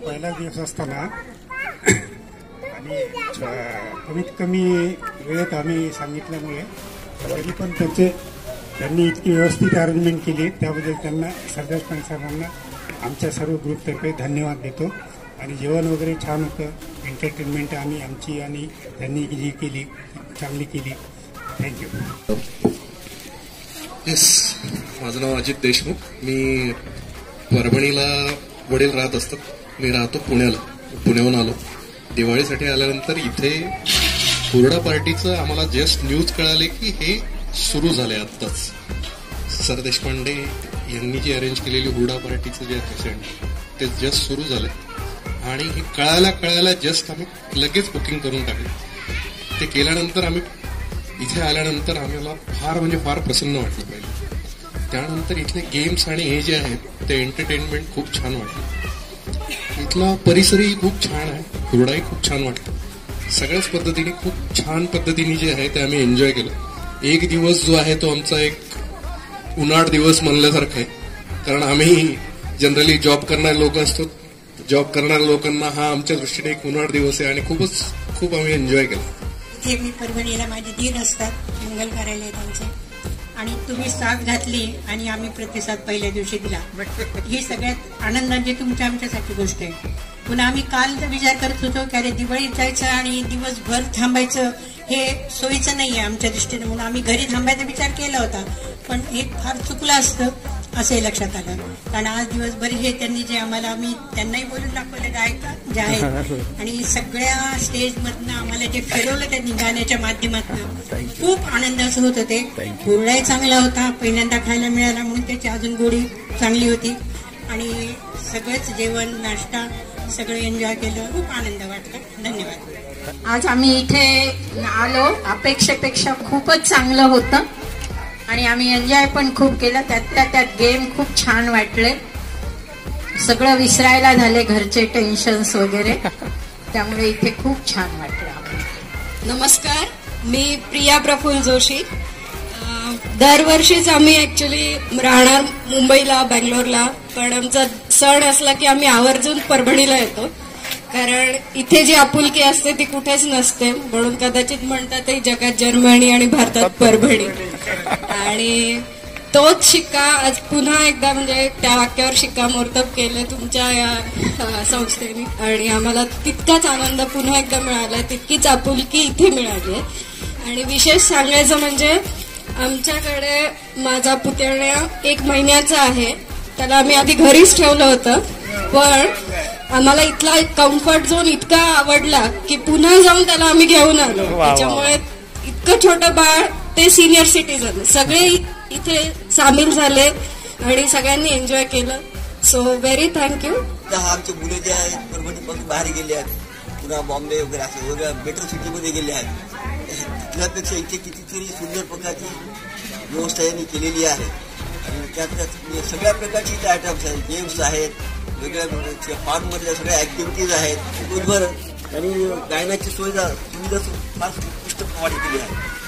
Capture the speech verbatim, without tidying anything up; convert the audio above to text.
पहिला दिवस असताना आणि कमीत कमी वेळेत आम्ही सांगितल्यामुळे तरी पण त्यांचे त्यांनी इतकी व्यवस्थित अरेंजमेंट केली त्याबद्दल त्यांना सरदार सरांना आमच्या सर्व ग्रुपतर्फे धन्यवाद देतो. आणि जेवण वगैरे छान होतं. एंटरटेनमेंट आम्ही आमची आणि त्यांनी जी केली चांगली केली. थँक्यू. येस, माझं नाव अजित देशमुख. मी परभणीला वडील राहत असतात. मी राहतो पुण्याला. पुण्याहून आलो दिवाळीसाठी. आल्यानंतर इथे हुरडा पार्टीचं आम्हाला जस्ट न्यूज कळाले की हे सुरू झालंय आत्ताच. सर देशपांडे यांनी जी अरेंज केलेली हुरडा पार्टीचं जे पेशंट ते जस्ट सुरू झालंय आणि हे कळायला कळायला जस्ट आम्ही लगेच बुकिंग करून टाकले. ते केल्यानंतर आम्ही इथे आल्यानंतर आम्हाला फार म्हणजे फार प्रसन्न वाटलं पाहिजे. त्यानंतर इथले गेम्स आणि हे जे आहेत ते एंटरटेनमेंट खूप छान वाटलं. इथला परिसरही खूप छान आहे. हुरडाही खूप छान वाटतं. सगळ्याच पद्धतीने खूप छान पद्धतीने जे आहे ते आम्ही एन्जॉय केलं. एक दिवस जो आहे तो आमचा एक उन्हाळ दिवस म्हणल्यासारखा आहे. कारण आम्ही जनरली जॉब करणारे लोक असतो. जॉब करणाऱ्या लोकांना हा आमच्या दृष्टीने एक उन्हाळ दिवस आहे आणि खूपच खूप आम्ही एन्जॉय केलं. इथे मी परभणीला माझे दीर असतात. मंगल कार्यालय त्यांचे. आणि तुम्ही साथ घातली आणि आम्ही प्रतिसाद पहिल्या दिवशी दिला. ही सगळ्यात आनंदाची तुमच्या आमच्यासाठी गोष्ट आहे. पुन्हा आम्ही काल विचार करत होतो की अरे दिवाळीत जायचं आणि दिवसभर थांबायचं हे सोयीचं नाही आहे आमच्या दृष्टीने. म्हणून आम्ही घरी थांबायचा विचार केला होता. पण हे फार चुकलं असतं असंही लक्षात आलं. कारण आज दिवसभर हे त्यांनी जे आम्हाला आम्ही त्यांनाही बोलून दाखवले गायक जे आहेत आणि सगळ्या स्टेजमधनं आम्हाला जे फिरवलं त्यांनी गाण्याच्या माध्यमातून खूप आनंदाचं होतं. ते हुरडाही चांगला होता. पहिल्यांदा खायला मिळाला म्हणून त्याची अजून गोडी चांगली होती. आणि सगळंच जेवण नाश्ता सगळं एन्जॉय केलं. खूप आनंद वाटला. धन्यवाद. आज आम्ही इथे आलो अपेक्षेपेक्षा खूपच चांगलं होतं आणि आम्ही एन्जॉय पण खूप केलं. त्यातल्या त्यात गेम खूप छान वाटले. सगळं विसरायला झाले घरचे टेन्शन्स वगैरे. त्यामुळे इथे खूप छान वाटलं. नमस्कार, मी प्रिया प्रफुल्ल जोशी. दरवर्षीच आम्ही ऍक्च्युली राहणार मुंबईला बँगलोरला. पण आमचा सण असला की आम्ही आवर्जून परभणीला येतो. कारण इथे जी आपुलकी असते ती कुठेच नसते. म्हणून कदाचित म्हणतात जगात जर्मनी आणि भारतात परभणी. आणि तोच शिक्का आज पुन्हा एकदा म्हणजे त्या वाक्यावर शिक्कामोर्तब केलं तुमच्या या संस्थेने. आणि आम्हाला तितकाच आनंद पुन्हा एकदा मिळाला. तितकीच आपुलकी इथे मिळाली. आणि विशेष सांगायचं म्हणजे आमच्याकडे माझा पुतण्या एक महिन्याचा आहे. त्याला आम्ही आधी घरीच ठेवलं होतं. पण आम्हाला इथला कम्फर्ट झोन इतका आवडला की पुन्हा जाऊन त्याला आम्ही घेऊन आलो. त्याच्यामुळे इतकं छोटं बाळ ते सिनियर सिटीजन सगळे इथे सामील झाले आणि सगळ्यांनी एन्जॉय केलं. So very thank you. आमचे मुलं जे आहेत परभणीपासून बाहेर गेले आहेत. पुन्हा बॉम्बे वगैरे असं वेगळ्या मेट्रो सिटीमध्ये गेले आहेत. तिथल्यापेक्षा इथे कितीतरी सुंदर प्रकारची व्यवस्था यांनी केलेली आहे. आणि त्यात सगळ्या प्रकारची इथे आयटम्स आहेत. गेम्स आहेत. वेगळ्या पार्कमधल्या सगळ्या ऍक्टिव्हिटीज आहेत. दिवसभर आणि गायनाची सुविधा सुविधा फार उत्कृष्ट प्रमाणे केली आहे.